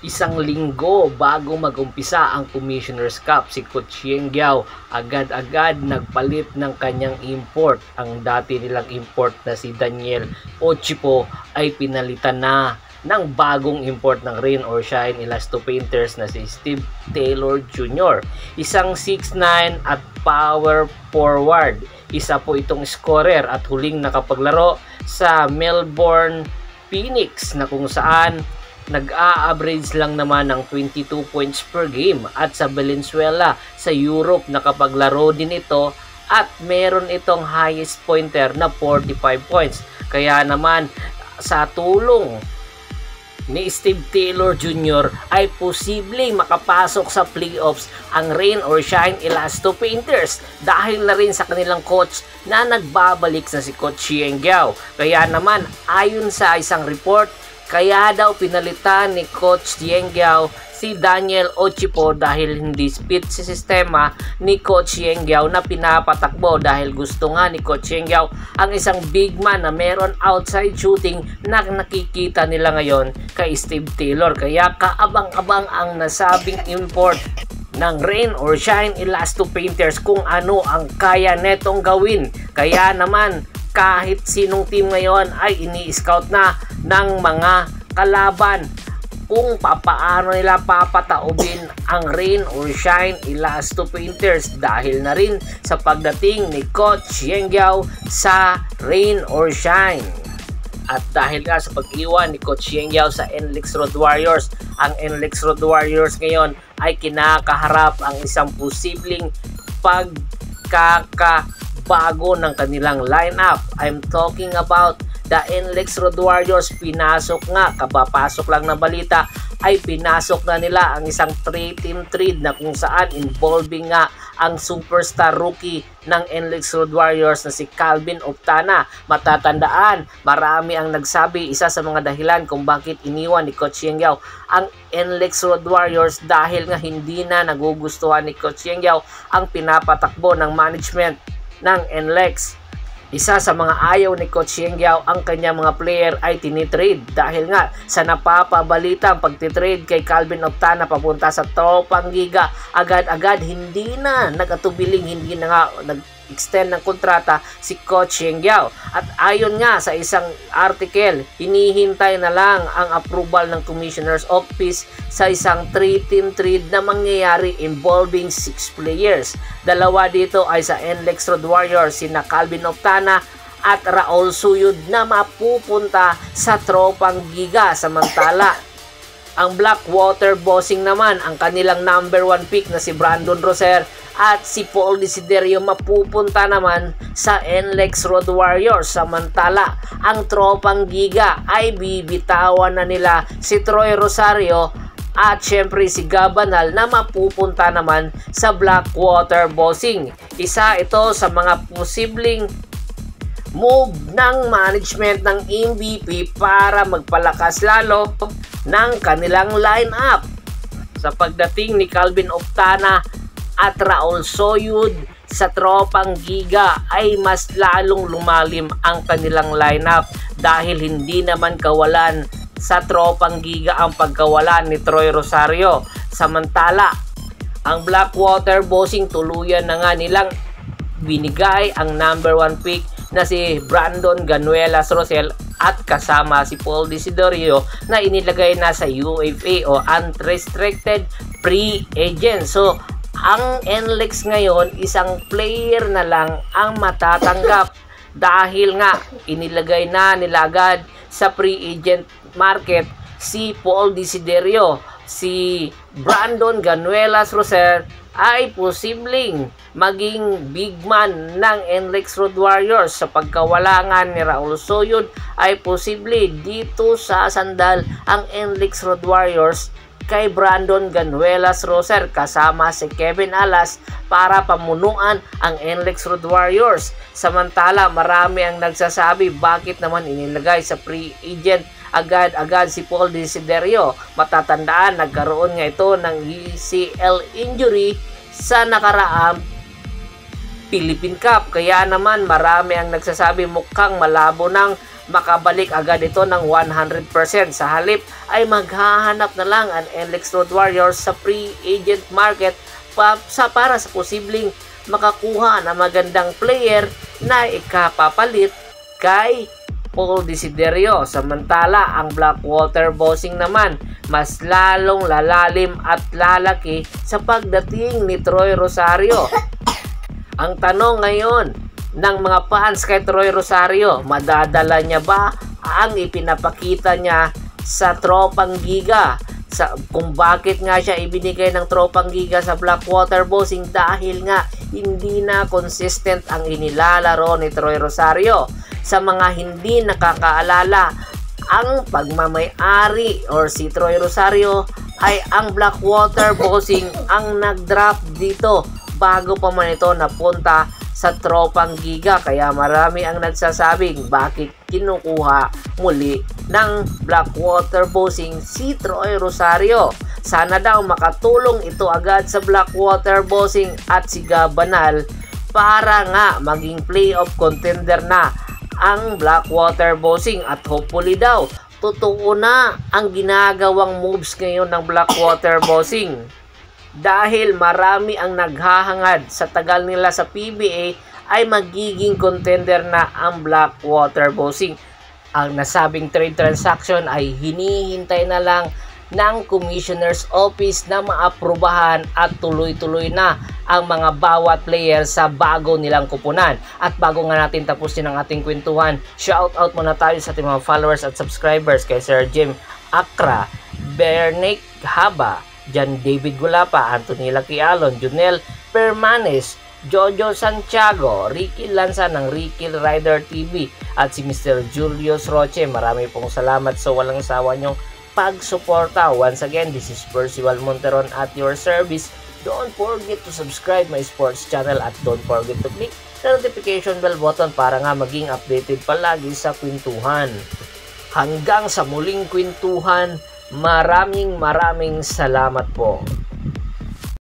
Isang linggo bago mag-umpisa ang Commissioner's Cup, si Coach Yengyao agad-agad nagpalit ng kanyang import. Ang dati nilang import na si Daniel Ochipo ay pinalitan na ng bagong import ng Rain or Shine Elasto Painters na si Steve Taylor Jr. Isang 6'9 at power forward. Isa po itong scorer at huling nakapaglaro sa Melbourne Phoenix na kung saan nag-a-average lang naman ng 22 points per game, at sa Valenzuela sa Europe nakapaglaro din ito at meron itong highest pointer na 45 points. Kaya naman sa tulong ni Steve Taylor Jr. ay posibleng makapasok sa playoffs ang Rain or Shine Elasto Painters dahil na rin sa kanilang coach na nagbabalik na si Coach Yengyao. Kaya naman ayon sa isang report, kaya daw pinalitan ni Coach Yengyao si Daniel Ochipo dahil hindi fit sa sistema ni Coach Yengyao na pinapatakbo, dahil gusto nga ni Coach Yengyao ang isang big man na meron outside shooting na nakikita nila ngayon kay Steve Taylor. Kaya kaabang-abang ang nasabing import ng Rain or Shine Elasto Painters kung ano ang kaya netong gawin. Kaya naman kahit sinong team ngayon ay ini-scout na ng mga kalaban kung papaano nila papataubin ang Rain or Shine Elasto Painters dahil na rin sa pagdating ni Coach Yengyao sa Rain or Shine. At dahil nga sa pag-iwan ni Coach Yengyao sa NLEX Road Warriors, ang NLEX Road Warriors ngayon ay kinakaharap ang isang posibleng pagkakabago ng kanilang lineup. I'm talking about the NLEX Road Warriors. Pinasok nga, kabapasok lang na balita, ay pinasok na nila ang isang 3-team trade na kung saan involving nga ang superstar rookie ng NLEX Road Warriors na si Calvin Optana. Matatandaan, marami ang nagsabi isa sa mga dahilan kung bakit iniwan ni Coach Yengyao ang NLEX Road Warriors dahil nga hindi na nagugustuhan ni Coach Yengyao ang pinapatakbo ng management ng NLEX. Isa sa mga ayaw ni Coach Yengyao ang kanyang mga player ay tinitrade dahil nga sa napapabalita ang pagtitrade kay Calvin Optana papunta sa Tropang Giga. Agad-agad hindi na nagatubiling, hindi na nga nag-extend ng kontrata si Coach Yengyao. At ayon nga sa isang article, hinihintay na lang ang approval ng Commissioner's Office sa isang 3-team trade na mangyayari involving 6 players. Dalawa dito ay sa NLEX Road Warriors, sina Calvin Optana at Raul Suyud na mapupunta sa Tropang Giga. Samantala, ang Blackwater Bossing naman, ang kanilang number 1 pick na si Brandon Roser at si Paul Desiderio mapupunta naman sa NLEX Road Warriors. Samantala, ang Tropang Giga ay bibitawan na nila si Troy Rosario at syempre si Gabanal na mapupunta naman sa Blackwater Bossing. Isa ito sa mga posibleng move ng management ng MVP para magpalakas lalo ng kanilang lineup. Sa pagdating ni Calvin Optana at Raul Suyud sa Tropang Giga ay mas lalong lumalim ang kanilang lineup dahil hindi naman kawalan sa Tropang Giga ang pagkawalan ni Troy Rosario. Samantala, ang Blackwater Bossing tuluyan na nga nilang binigay ang number 1 pick na si Brandon Ganuelas Rosel at kasama si Paul Desiderio na inilagay na sa UFA o Unrestricted Free Agent. So, ang NLEX ngayon, isang player na lang ang matatanggap dahil nga inilagay na nila agad sa free agent market si Paul Desiderio. Si Brandon Ganuelas Roser ay posibleng maging big man ng NLEX Road Warriors. Sa pagkawala nga ni Raul Suyud ay posible dito sa sandal ang NLEX Road Warriors kay Brandon Ganuelas Roser kasama si Kevin Alas para pamunuan ang NLEX Road Warriors. Samantala, marami ang nagsasabi bakit naman inilagay sa free agent agad-agad si Paul Desiderio. Matatandaan, nagkaroon nga ito ng ACL injury sa nakaraang Philippine Cup. Kaya naman marami ang nagsasabi mukhang malabo ng makabalik agad ito ng 100%. Sa halip ay maghahanap na lang ang NLEX Road Warriors sa free agent market para sa posibleng makakuha na magandang player na ikapapalit kay Paul Desiderio. Samantala, ang Blackwater Bossing naman mas lalong lalalim at lalaki sa pagdating ni Troy Rosario. Ang tanong ngayon ng mga fans kay Troy Rosario, madadala niya ba ang ipinapakita niya sa Tropang Giga? Kung bakit nga siya ibinigay ng Tropang Giga sa Blackwater Bossing, dahil nga hindi na consistent ang inilalaro ni Troy Rosario. Sa mga hindi nakakaalala, ang pagmamay-ari or si Troy Rosario ay ang Blackwater Bossing ang nag-drop dito bago pa man ito napunta sa Tropang Giga. Kaya marami ang nagsasabing bakit kinukuha muli ng Blackwater Bossing si Troy Rosario. Sana daw makatulong ito agad sa Blackwater Bossing at si Gabanal para nga maging playoff contender na ang Blackwater Bossing, at hopefully daw totoo na ang ginagawang moves ngayon ng Blackwater Bossing. Dahil marami ang naghahangad sa tagal nila sa PBA ay magiging contender na ang Blackwater Bossing. Ang nasabing trade transaction ay hinihintay na lang ng Commissioner's Office na maaprubahan at tuloy-tuloy na ang mga bawat player sa bago nilang kupunan. At bago nga natin tapusin ang ating kwentuhan, shoutout muna tayo sa ating mga followers at subscribers kay Sir Jim Akra, Bernick Haba, John David Gulapa, Anthony Laquialon, Junel Permanes, Jojo Santiago, Ricky Lanza ng Ricky Rider TV, at si Mr. Julius Roche. Marami pong salamat sa walang sawa nyong pagsuporta. Once again, this is Percival Monteron at your service. Don't forget to subscribe my sports channel at don't forget to click the notification bell button para nga maging updated palagi sa kwentuhan. Hanggang sa muling kwentuhan, maraming salamat po.